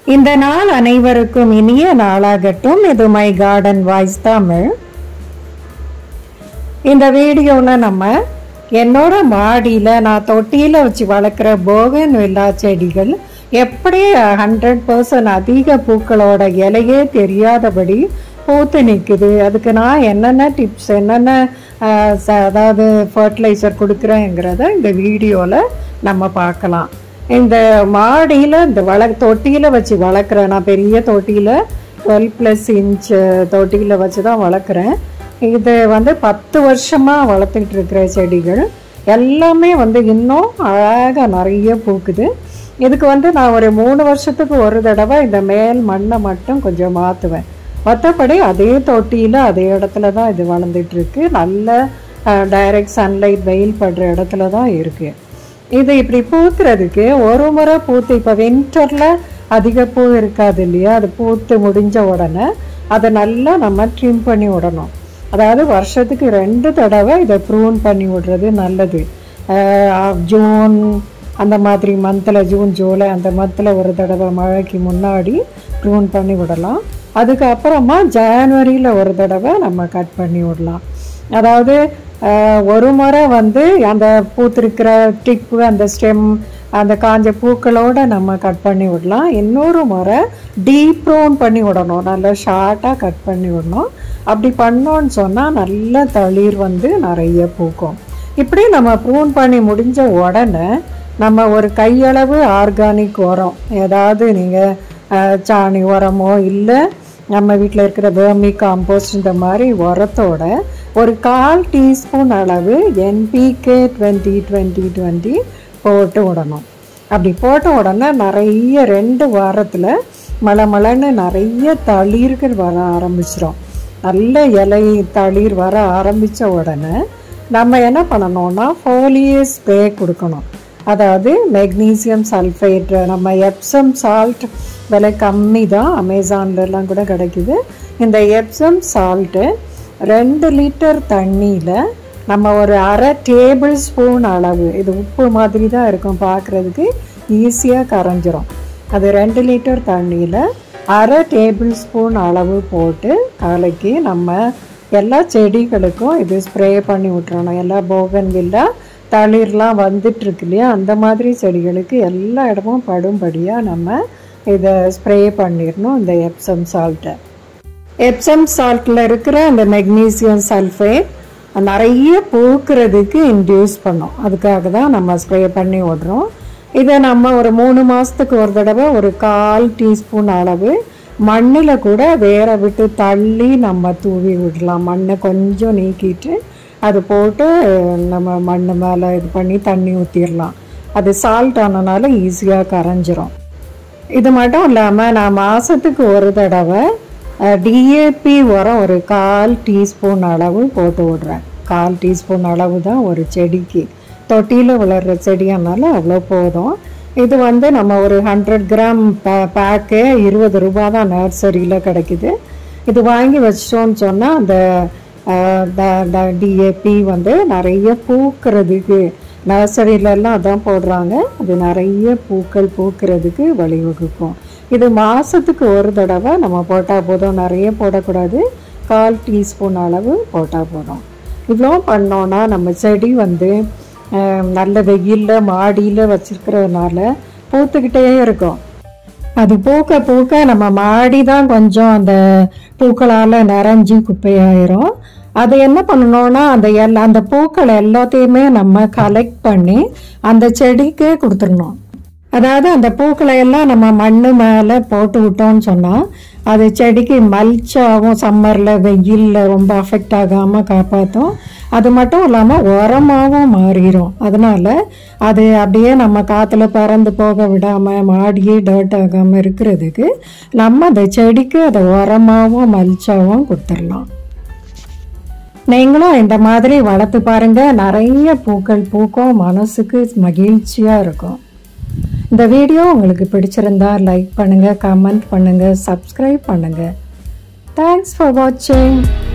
இந்த நாள் அனைவருக்கும் இனிய நாளாகட்டும். இது மை கார்டன் வாய்ஸ் தமிழ். இந்த வீடியோவில் நம்ம என்னோட மாடியில் நான் தொட்டியில் வச்சு வளர்க்குற போகன்வில்லா செடிகள் எப்படி 100% அதிக பூக்களோட இலையே தெரியாதபடி பூத்து நிற்குது, அதுக்கு நான் என்னென்ன டிப்ஸ் என்னென்ன அதாவது ஃபர்டிலைசர் கொடுக்குறேங்கிறத இந்த வீடியோவில் நம்ம பார்க்கலாம். இந்த மாடியில் இந்த தொட்டியில் வச்சு வளர்க்குறேன். நான் பெரிய தொட்டியில் 12+ இன்ச் தொட்டியில் வச்சு தான் வளர்க்குறேன். இது 10 வருஷமாக வளர்த்துக்கிட்டு இருக்கிற செடிகள் எல்லாமே இன்னும் அழகாக நிறைய பூக்குது. இதுக்கு நான் ஒரு 3 வருஷத்துக்கு ஒரு தடவை இந்த மேல் மண்ணை மட்டும் கொஞ்சம் மாற்றுவேன். மற்றபடி அதே தொட்டியில் அதே இடத்துல தான் இது வளர்ந்துட்டுருக்கு. நல்ல டைரக்ட் சன்லைட் வெயில் படுற இடத்துல தான் இருக்குது. இது இப்படி பூத்துறதுக்கு ஒரு முறை பூத்து, இப்போ வின்டரில் அதிக பூ இருக்காது இல்லையா, அது பூத்து முடிஞ்ச உடனே அதை நல்லா நம்ம ட்ரிம் பண்ணி விடணும். அதாவது வருஷத்துக்கு 2 தடவை இதை ப்ரூன் பண்ணி விடுறது நல்லது. ஜூன் அந்த மாதிரி மந்தில், ஜூன் ஜூலை அந்த மந்தில் ஒரு தடவை மழைக்கு முன்னாடி ப்ரூன் பண்ணி விடலாம். அதுக்கப்புறமா ஜனவரியில் ஒரு தடவை நம்ம கட் பண்ணி விடலாம். அதாவது ஒரு முறை அந்த பூத்திருக்கிற டிப்பு, அந்த ஸ்டெம், அந்த காஞ்ச பூக்களோடு நம்ம கட் பண்ணி விடலாம். இன்னொரு முறை டீப் ப்ரூன் பண்ணி விடணும், நல்லா ஷார்ட்டாக கட் பண்ணி விடணும். அப்படி பண்ணோன்னு சொன்னால் நல்ல தளிர் நிறைய பூக்கும். இப்படி நம்ம ப்ரூன் பண்ணி முடிஞ்ச உடனே நம்ம ஒரு கையளவு ஆர்கானிக் உரம், ஏதாவது நீங்கள் சாணி உரமோ இல்லை நம்ம வீட்டில் இருக்கிற வெர்மி காம்போஸ்ட் இந்த மாதிரி உரத்தோட ஒரு 1/4 டீஸ்பூன் அளவு NPK 20-20-20 போட்டு விடணும். அப்படி போட்ட உடனே நிறைய 2 வாரத்தில் மலமலன்னு நிறைய தளிர்கள் வர ஆரம்பிச்சிடும். நல்ல இலை தளிர் வர ஆரம்பித்த உடனே நம்ம என்ன பண்ணணும்னா ஃபோலியேட் ஸ்ப்ரே கொடுக்கணும். அதாவது மெக்னீசியம் சல்ஃபேட், நம்ம எப்சம் சால்ட் விலை கம்மி தான், அமேசான்லலாம் கூட கிடைக்குது. இந்த எப்சம் சால்ட்டு 2 லிட்டர் தண்ணியில் நம்ம ஒரு 1/2 டேபிள் ஸ்பூன் அளவு, இது உப்பு மாதிரி தான் இருக்கும் பார்க்குறதுக்கு, ஈஸியாக கரைஞ்சிரும். அது 2 லிட்டர் தண்ணியில் 1/2 டேபிள் ஸ்பூன் அளவு போட்டு கலக்கி நம்ம எல்லா செடிகளுக்கும் இது ஸ்ப்ரே பண்ணி விட்டுறணும். எல்லா போகன்வில்லா தளிர்லாம் வந்துட்டுருக்கு இல்லையா, அந்த மாதிரி செடிகளுக்கு எல்லா இடமும் படும்படியாக நம்ம இதை ஸ்ப்ரே பண்ணிடணும். இந்த எப்சம் சால்ட்டை, எப்சம் சால்ட்டில் இருக்கிற அந்த மெக்னீசியம் சல்ஃபேட் நிறைய பூக்கிறதுக்கு இன்டியூஸ் பண்ணோம். அதுக்காக தான் நம்ம ஸ்ப்ரே பண்ணி விடுறோம். இதை நம்ம ஒரு 3 மாதத்துக்கு ஒரு தடவை ஒரு 1/4 டீஸ்பூன் அளவு மண்ணில் கூட வேற விட்டு தள்ளி நம்ம தூவி விடலாம். மண்ணை கொஞ்சம் நீக்கிட்டு அது போட்டு நம்ம மண் மேலே இது பண்ணி தண்ணி ஊற்றிடலாம். அது சால்ட் ஆனனால ஈஸியாக கரைஞ்சிரும். இது மட்டும் இல்லாமல் நான் மாதத்துக்கு ஒரு தடவை DAP உரம் ஒரு 1/4 டீஸ்பூன் அளவு போட்டு விடுறேன். 1/4 டீஸ்பூன் அளவு தான் ஒரு செடிக்கு, தொட்டியில் வளர்கிற செடியானால அவ்வளோ போதும். இது நம்ம ஒரு 100 கிராம் பேக்கு 20 ரூபா தான் நர்சரியில் கிடைக்குது. இது வாங்கி வச்சிட்டோன்னு சொன்னால் அந்த DAP நிறைய பூக்கிறதுக்கு, நர்சரியிலலாம் அதான் போடுறாங்க, அது நிறைய பூக்கள் பூக்கிறதுக்கு வழிவகுக்கும். இது மாதத்துக்கு ஒரு தடவை நம்ம போட்டால் போதும், நிறைய போடக்கூடாது, 1/4 டீஸ்பூன் அளவு போட்டால் போதும். இவ்வளோ பண்ணோன்னா நம்ம செடி நல்ல வெயிலில் மாடியில் வச்சுருக்கிறதுனால பூத்துக்கிட்டே இருக்கும். அது பூக்க பூக்க நம்ம மாடி தான் கொஞ்சம் அந்த பூக்களால் நிறைஞ்சி குப்பையாயிரும். அது என்ன பண்ணணும்னா அந்த பூக்களை எல்லாத்தையுமே நம்ம கலெக்ட் பண்ணி அந்த செடிக்கே கொடுத்துடணும். அதாவது அந்த பூக்களை எல்லாம் நம்ம மண் மேலே போட்டு விட்டோம்னு சொன்னால் அது செடிக்கு மல்ச்சாகவும், சம்மரில் வெயிலில் ரொம்ப அஃபெக்ட் ஆகாமல் காப்பாற்றும். அது மட்டும் இல்லாமல் உரமாகவும் மாறிடும். அதனால் அது அப்படியே நம்ம காற்றுல பறந்து போக விடாமல் மாடியே டர்ட் ஆகாமல் இருக்கிறதுக்கு நம்ம அந்த செடிக்கு அதை உரமாகவும் மல்ச்சாகவும் கொடுத்துடலாம். நீங்களும் இந்த மாதிரி வளர்த்து பாருங்கள், நிறைய பூக்கள் பூக்கும், மனசுக்கு மகிழ்ச்சியாக இருக்கும். இந்த வீடியோ உங்களுக்கு பிடிச்சிருந்தா லைக் பண்ணுங்கள், கமெண்ட் பண்ணுங்கள், சப்ஸ்கிரைப் பண்ணுங்கள். தேங்க்ஸ் ஃபார் வாட்சிங்.